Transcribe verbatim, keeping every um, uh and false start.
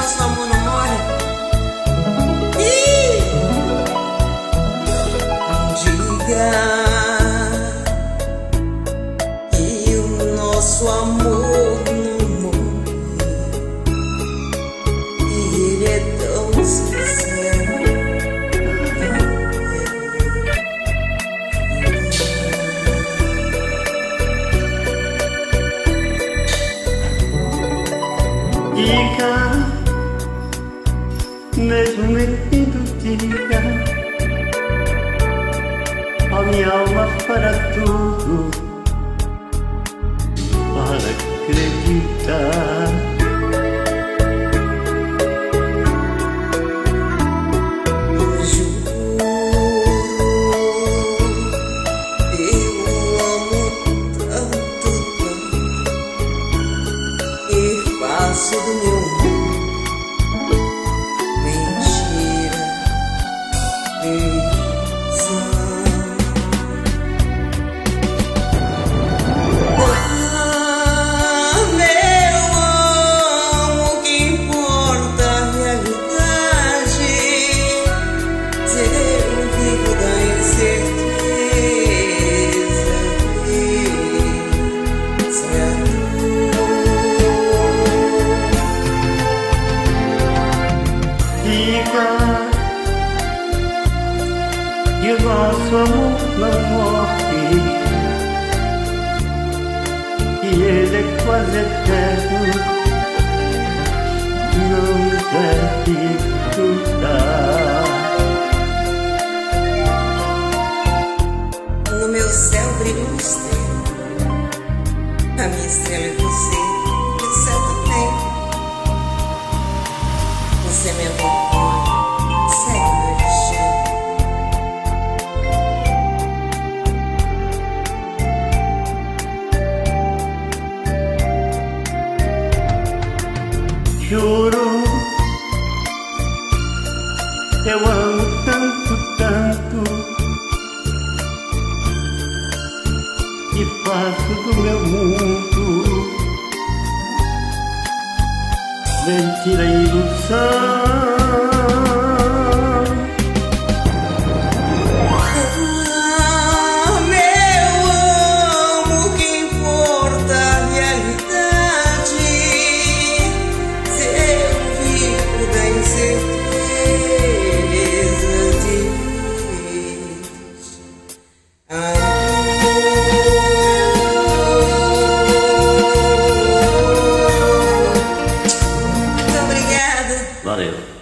nosso amor não morre. Ih! Diga que o nosso amor não morre, e ele é tão sincero. Diga, mesmo metido, diga a minha alma para tudo, para acreditar. Juro, eu amo tanto, tanto, e faço do meu mundo mentira, ilusão. Ah, meu amor, que importa a realidade? Se eu vivo da incerteza de ser Diga que o nosso amor não morre, que ele é quase eterno, não deve durar. no meu céu brilha uma estrela, a minha estrela é você, e o céu também. Você me acompanha, segue meu destino. Juro, eu amo tanto, tanto, e faço do meu mundo mentira e ilusão. Ah, meu amor, que importa a realidade? Se eu vivo da incerteza de amor. Muito obrigada. Valeu.